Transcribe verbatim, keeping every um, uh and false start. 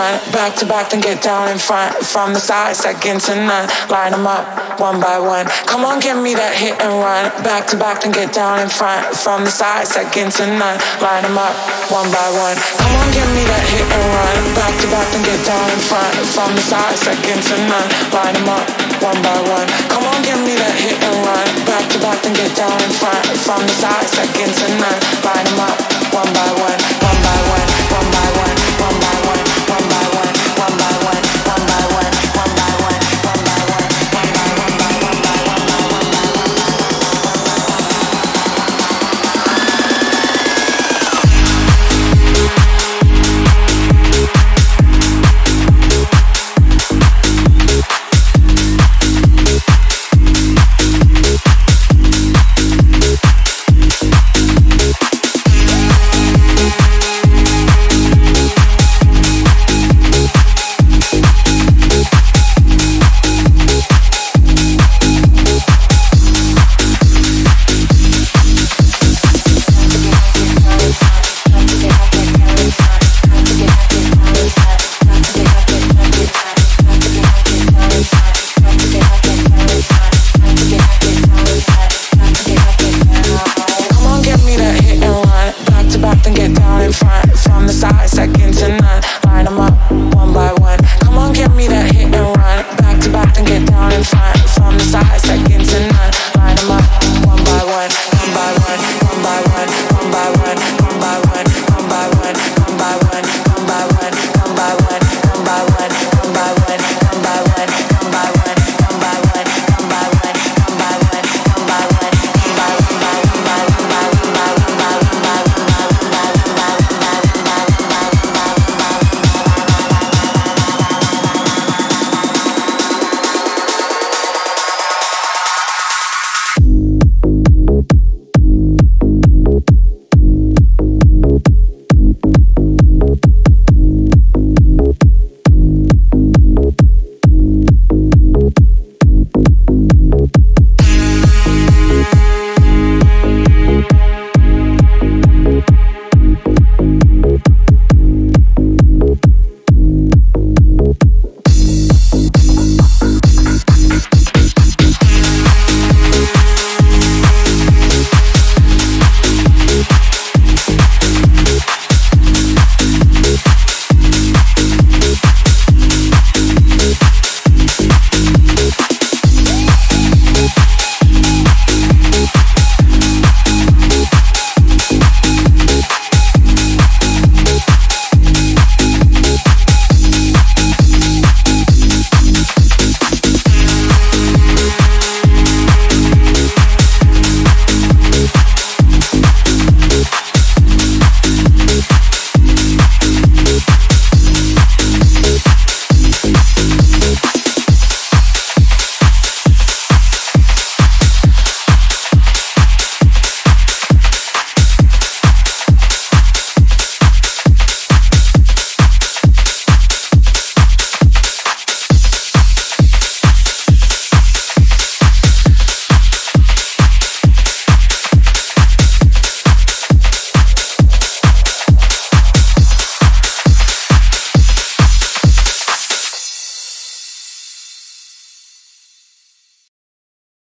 run, back to back, then get down in front. From the side, second to none. Line them up, one by one. Come on, give me that hit and run, back to back, then get down in front. From the side, second to none. Line them up, one by one. Come on, give me that hit and run, back to back, then get down in front. From the side, second to none. Line them up, one by one. Come on, give me that hit and run, back to back, then get down in front. From the side, second to none. Line them up, one by one, one by one, one by one.